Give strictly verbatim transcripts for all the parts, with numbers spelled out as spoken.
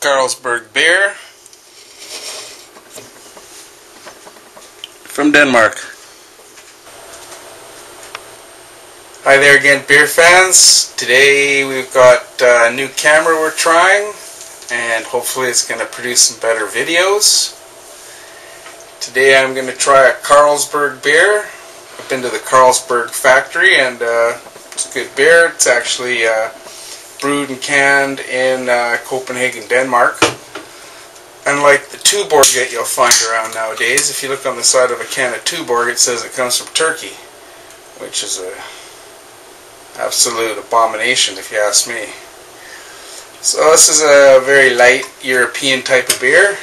Carlsberg Beer from Denmark. Hi there again, beer fans. Today we've got a new camera we're trying, and hopefully it's going to produce some better videos. Today I'm going to try a Carlsberg beer. I've been to the Carlsberg factory, and uh, it's a good beer. It's actually uh, brewed and canned in uh, Copenhagen, Denmark. Unlike the Tuborg that you'll find around nowadays, if you look on the side of a can of Tuborg, it says it comes from Turkey, which is a absolute abomination if you ask me. So this is a very light European type of beer.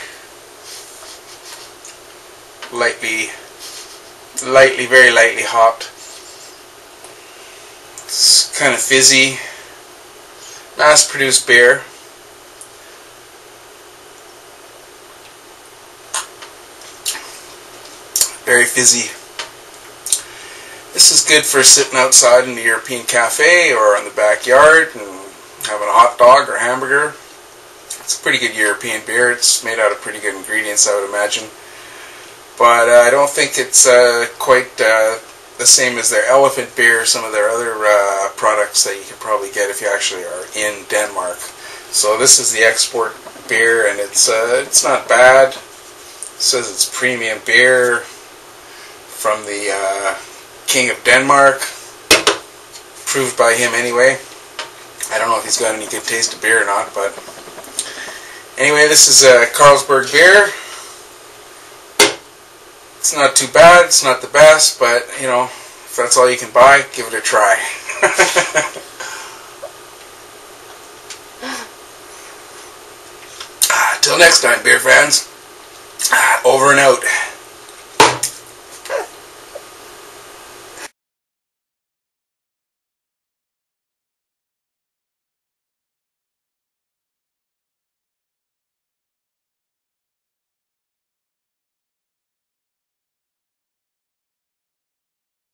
Lightly, lightly, very lightly hopped. It's kind of fizzy. Mass-produced beer. Very fizzy. This is good for sitting outside in the European cafe or in the backyard and having a hot dog or hamburger. It's a pretty good European beer. It's made out of pretty good ingredients, I would imagine. But uh, I don't think it's uh, quite uh, the same as their elephant beer, some of their other uh, products that you can probably get if you actually are in Denmark. So this is the export beer, and it's uh, it's not bad. It says it's premium beer from the uh, King of Denmark, approved by him anyway. I don't know if he's got any good taste of beer or not, but anyway, this is a Carlsberg beer. It's not too bad, it's not the best, but you know, if that's all you can buy, give it a try. Till next time, beer fans. Over and out.